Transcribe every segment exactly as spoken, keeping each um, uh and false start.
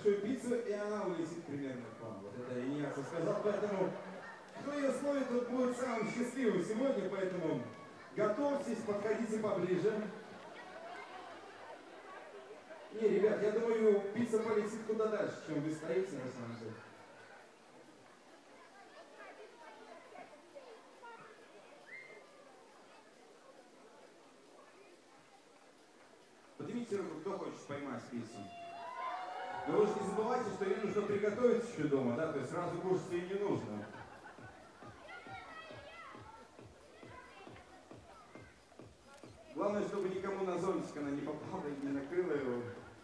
итальянскую пиццу, и она улетит примерно к вам. Вот это Иньяцо сказал, поэтому кто ее словит, тот будет самым счастливым сегодня, поэтому готовьтесь, подходите поближе. Не, ребят, я думаю, пицца полетит куда дальше, чем вы стоите на самом деле. Поднимите руку, кто хочет поймать пиццу. Но вы же не забывайте, что ее нужно приготовить еще дома, да, то есть сразу кушать ее не нужно. Главное, чтобы никому на зонтик она не попала и не накрыла его.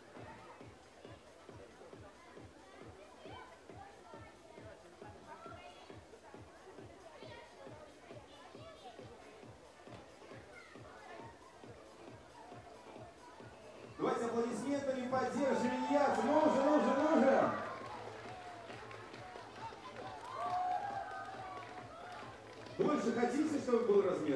Давайте аплодисментами поддержим Иньяцо. Ну же, ну же, ну же. Больше хотите, чтобы был размер?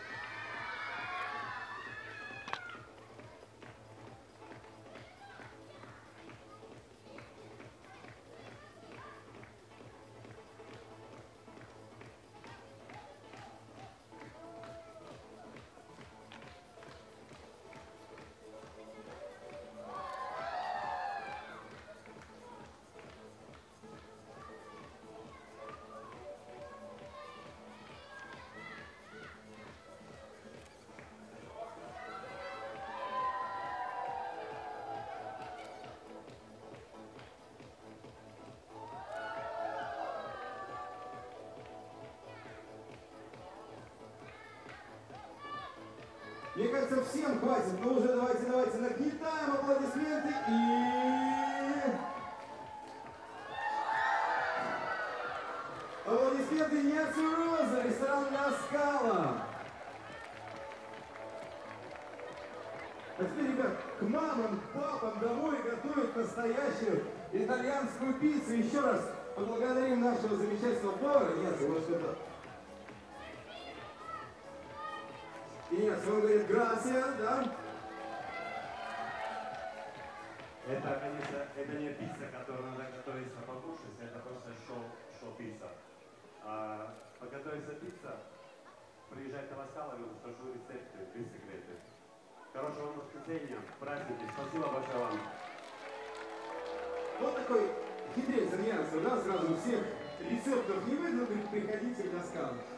Мне кажется, всем хватит. Ну уже давайте, давайте, нагнетаем аплодисменты и... Аплодисменты Иньяцо Роза, ресторан Ла Скала. А теперь, ребят, к мамам, к папам домой готовят настоящую итальянскую пиццу. Еще раз поблагодарим нашего замечательного повара. Иньяцо, вот что-то... Иньяцо, он говорит «грасиас», да? Это, конечно, это не пицца, которую надо готовиться покушать, это просто шоу-пицца. А подготовиться пицца, приезжайте в Ла Скала, я расскажу рецепты и секреты. Хорошего воскресенья, праздники, спасибо большое вам. Вот такой хитрец Иньяцо, да, сразу всех рецептов не выдал, приходите в Ла Скала.